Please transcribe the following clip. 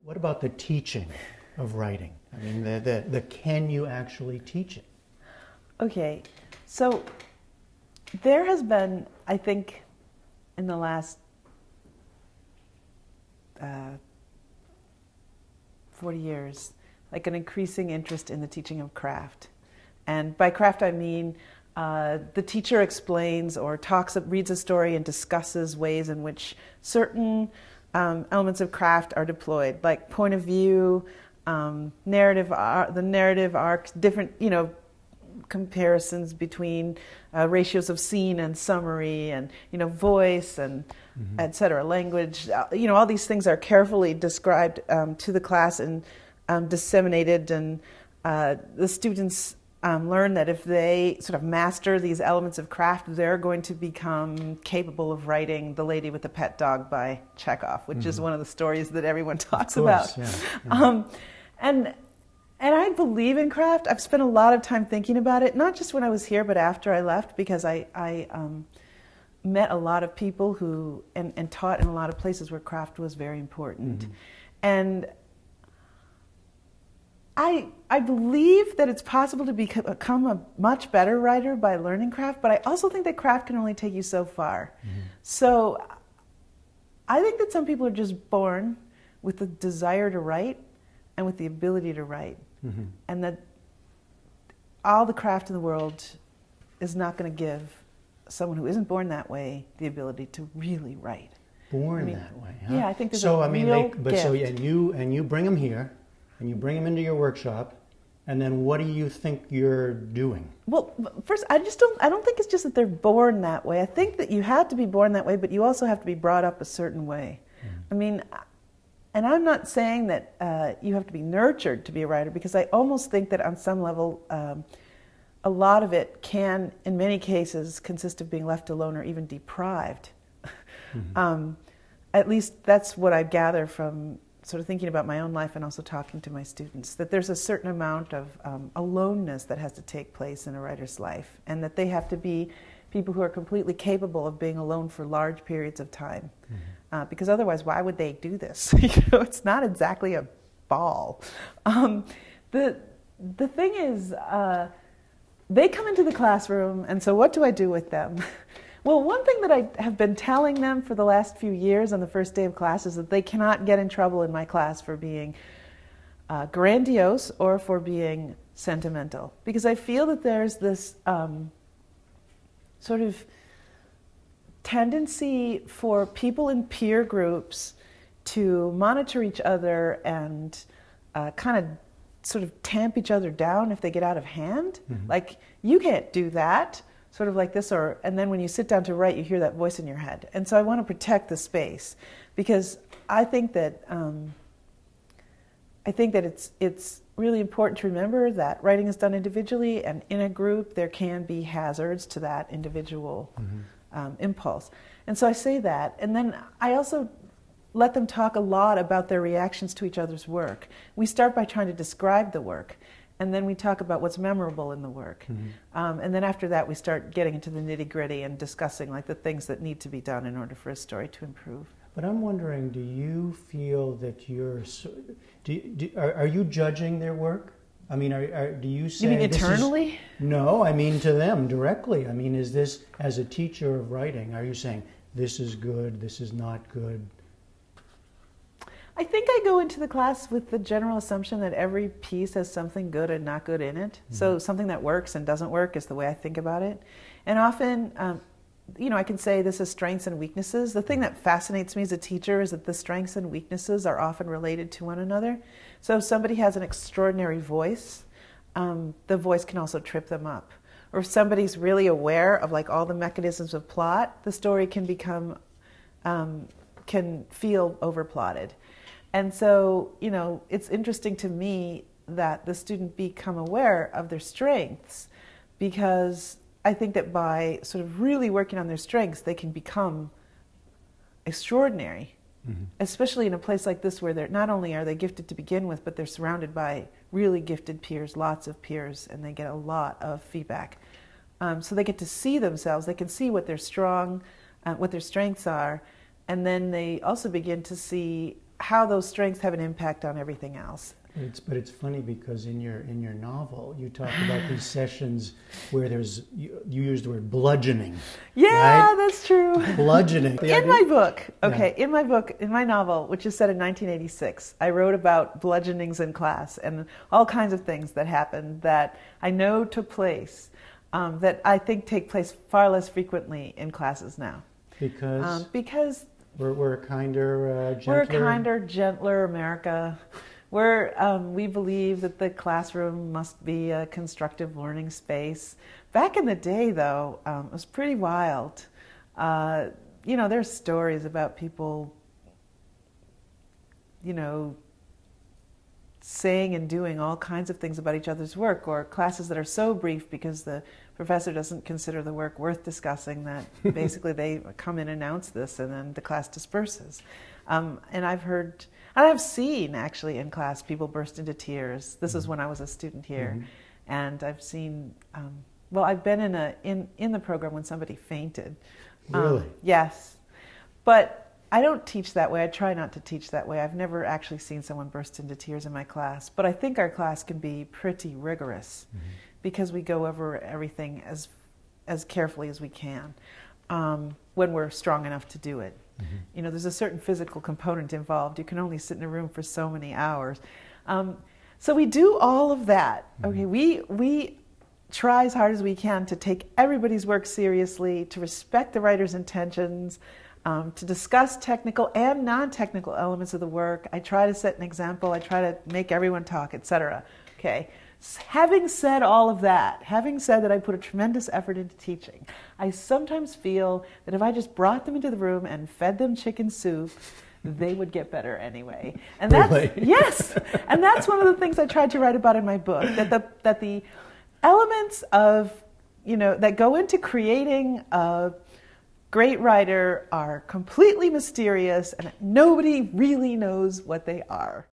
What about the teaching of writing? I mean, the can you actually teach it? Okay, so there has been, I think, in the last 40 years, like an increasing interest in the teaching of craft. And by craft I mean the teacher explains or reads a story and discusses ways in which certain elements of craft are deployed, like point of view, the narrative arc, different, comparisons between ratios of scene and summary, and voice and etc. Language. All these things are carefully described to the class and disseminated, and the students learn that if they sort of master these elements of craft, they're going to become capable of writing The Lady with the Pet Dog by Chekhov, which is one of the stories that everyone talks about. Yeah. And I believe in craft. I've spent a lot of time thinking about it, not just when I was here, but after I left, because I met a lot of people who, and taught in a lot of places where craft was very important. And I believe that it's possible to become a much better writer by learning craft, but I also think that craft can only take you so far. So I think that some people are just born with the desire to write and with the ability to write. And that all the craft in the world is not going to give someone who isn't born that way the ability to really write. That way, huh? Yeah, I think there's a real gift. And you bring them here, and you bring them into your workshop, and then what do you think you're doing? Well, first, I don't think it's just that they're born that way. I think that you have to be born that way, but you also have to be brought up a certain way. I mean, and I'm not saying that you have to be nurtured to be a writer, because I almost think that on some level, a lot of it can, in many cases, consist of being left alone or even deprived. At least that's what I gather from sort of thinking about my own life and also talking to my students, that there's a certain amount of aloneness that has to take place in a writer's life, and that they have to be people who are completely capable of being alone for large periods of time. Because otherwise, why would they do this? It's not exactly a ball. The thing is, they come into the classroom, and so what do I do with them? Well, one thing that I have been telling them for the last few years on the first day of class is that they cannot get in trouble in my class for being grandiose or for being sentimental. Because I feel that there's this sort of tendency for people in peer groups to monitor each other and kind of sort of tamp each other down if they get out of hand. Like, you can't do that, sort of like this, and then when you sit down to write, you hear that voice in your head. And so I want to protect the space, because I think that it's really important to remember that writing is done individually, and in a group there can be hazards to that individual impulse. And so I say that, and then I also let them talk a lot about their reactions to each other's work. We start by trying to describe the work, and then we talk about what's memorable in the work. And then after that we start getting into the nitty-gritty and discussing like the things that need to be done in order for a story to improve. But I'm wondering, do you feel that are you judging their work? I mean, do you say... You mean eternally? No, I mean to them directly. I mean, is this, as a teacher of writing, are you saying this is good, this is not good? I think I go into the class with the general assumption that every piece has something good and not good in it. So something that works and doesn't work is the way I think about it. And often, I can say this is strengths and weaknesses. The thing that fascinates me as a teacher is that the strengths and weaknesses are often related to one another. So if somebody has an extraordinary voice, the voice can also trip them up. Or if somebody's really aware of like all the mechanisms of plot, the story can become, can feel overplotted. And so, it's interesting to me that the student become aware of their strengths, because I think that by sort of really working on their strengths, they can become extraordinary, especially in a place like this where they're not only are they gifted to begin with, but they're surrounded by really gifted peers, lots of peers, and they get a lot of feedback. So they get to see themselves, they can see what they're strong, what their strengths are, and then they also begin to see how those strengths have an impact on everything else. But it's funny because in your novel you talk about these sessions where you use the word bludgeoning. Yeah, right? that's true. Bludgeoning. In my novel, which is set in 1986, I wrote about bludgeonings in class and all kinds of things that happened that I know took place, that I think take place far less frequently in classes now. Because we're a kinder, gentler. We're a kinder, gentler America. We believe that the classroom must be a constructive learning space. Back in the day, though, it was pretty wild. There's stories about people, saying and doing all kinds of things about each other's work, or classes that are so brief because the professor doesn't consider the work worth discussing that basically they come in and announce this and then the class disperses. And I've seen actually in class people burst into tears. This is when I was a student here. Mm-hmm. And I've seen, I've been in the program when somebody fainted. Really? Yes. But I don't teach that way. I try not to teach that way. I've never actually seen someone burst into tears in my class. But I think our class can be pretty rigorous because we go over everything as carefully as we can when we're strong enough to do it. Mm-hmm. There's a certain physical component involved. You can only sit in a room for so many hours. So we do all of that. Okay, we try as hard as we can to take everybody's work seriously, to respect the writer's intentions, to discuss technical and non-technical elements of the work. I try to set an example. I try to make everyone talk, etc. Okay. Having said all of that, having said that I put a tremendous effort into teaching, I sometimes feel that if I just brought them into the room and fed them chicken soup, they would get better anyway. And that's really? Yes, and that's one of the things I tried to write about in my book. That the elements of that go into creating a great writer are completely mysterious, and nobody really knows what they are.